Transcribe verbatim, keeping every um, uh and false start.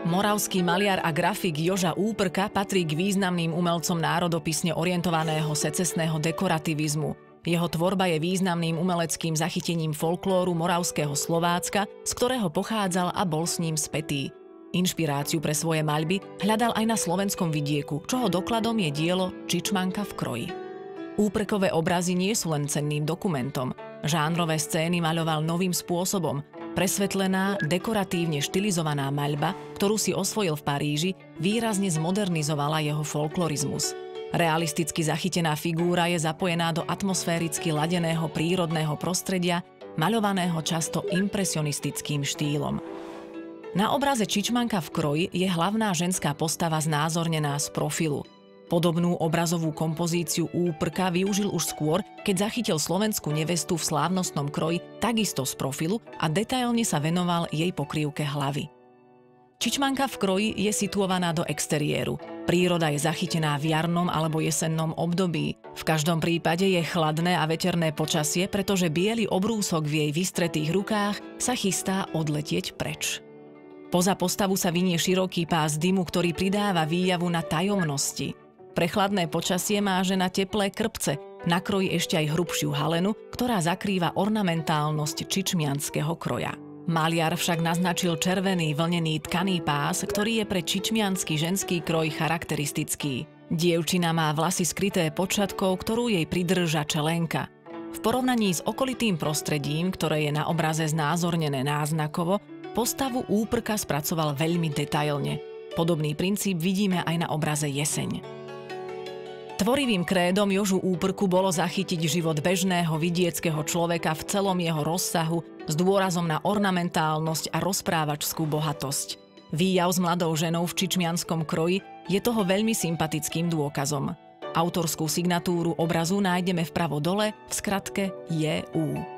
Moravský maliar a grafik Joža Úprka patrí k významným umelcom národopisne orientovaného secesného dekorativizmu. Jeho tvorba je významným umeleckým zachytením folklóru moravského Slovácka, z ktorého pochádzal a bol s ním spätý. Inšpiráciu pre svoje maľby hľadal aj na slovenskom vidieku, čoho dokladom je dielo Čičmanka v kroji. Úprkové obrazy nie sú len cenným dokumentom. Žánrové scény maľoval novým spôsobom. Presvetlená, dekoratívne štilizovaná maľba, ktorú si osvojil v Paríži, výrazne zmodernizovala jeho folklorizmus. Realisticky zachytená figúra je zapojená do atmosféricky ladeného prírodného prostredia, maľovaného často impresionistickým štýlom. Na obraze Čičmanka v kroji je hlavná ženská postava znázornená z profilu. Podobnú obrazovú kompozíciu Úprka využil už skôr, keď zachytil slovenskú nevestu v slávnostnom kroji takisto z profilu a detailne sa venoval jej pokrývke hlavy. Čičmanka v kroji je situovaná do exteriéru. Príroda je zachytená v jarnom alebo jesennom období. V každom prípade je chladné a veterné počasie, pretože biely obrúsok v jej vystretých rukách sa chystá odletieť preč. Poza postavu sa vinie široký pás dymu, ktorý pridáva výjavu na tajomnosti. Pre chladné počasie má žena teplé krpce, na kroji ešte aj hrubšiu halenu, ktorá zakrýva ornamentálnosť čičmianskeho kroja. Maliar však naznačil červený vlnený tkaný pás, ktorý je pre čičmiansky ženský kroj charakteristický. Dievčina má vlasy skryté počatkou, ktorú jej pridrža čelenka. V porovnaní s okolitým prostredím, ktoré je na obraze znázornené náznakovo, postavu Úprka spracoval veľmi detailne. Podobný princíp vidíme aj na obraze Jeseň. Tvorivým krédom Jožu Úprku bolo zachytiť život bežného vidieckého človeka v celom jeho rozsahu s dôrazom na ornamentálnosť a rozprávačskú bohatosť. Výjav s mladou ženou v čičmianskom kroji je toho veľmi sympatickým dôkazom. Autorskú signatúru obrazu nájdeme vpravo dole v skratke J U.